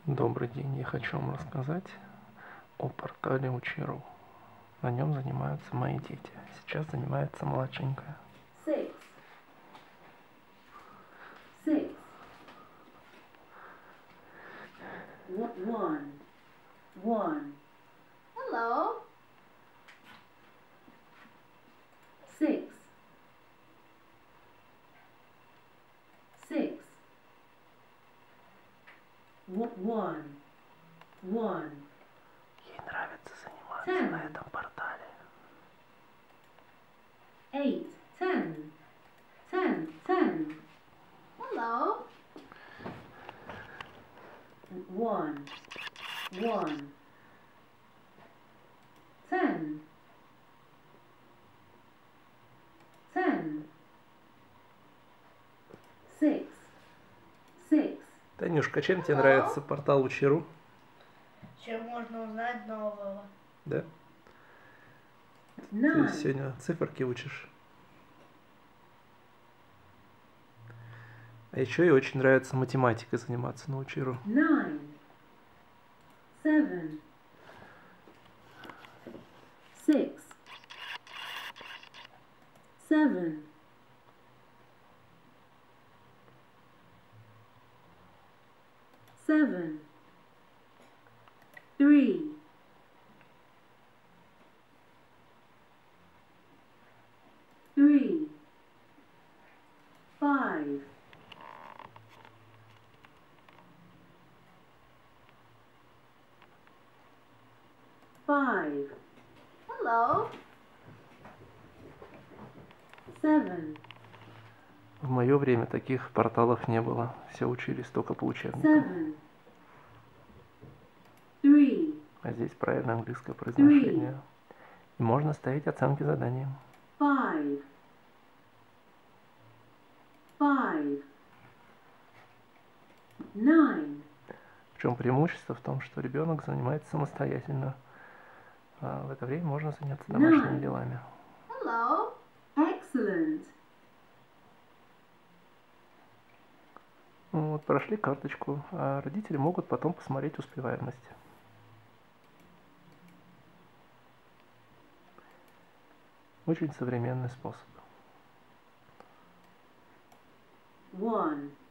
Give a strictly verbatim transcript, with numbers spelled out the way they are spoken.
Добрый день, я хочу вам рассказать о портале Учи.ру. На нем занимаются мои дети. Сейчас занимается младшенькая. Six. Six. One. One. Hello. Six. Six. One. One. Ей нравится заниматься Ten. на этом портале. Eight. Ten. Ten. Ten. Hello. One. One. Ten. Ten. Six. Six. Танюшка, чем тебе Hello. нравится портал Учи.ру? Чем можно узнать нового? Да? Ты Nine. сегодня циферки учишь. А еще ей очень нравится математикой заниматься на Учи.ру. Nine. Seven. Six. Seven. Seven. Three. Three. Five. Five. Hello. Seven. В мое время таких порталов не было. Все учились только по учебникам. Seven. Three. А здесь правильное английское произношение. И можно ставить оценки заданиям. Five. Five. Nine. В чем преимущество? В том, что ребенок занимается самостоятельно. А в это время можно заняться домашними Nine. делами. Hello. Excellent. Ну, вот прошли карточку, а родители могут потом посмотреть успеваемость. Очень современный способ. One.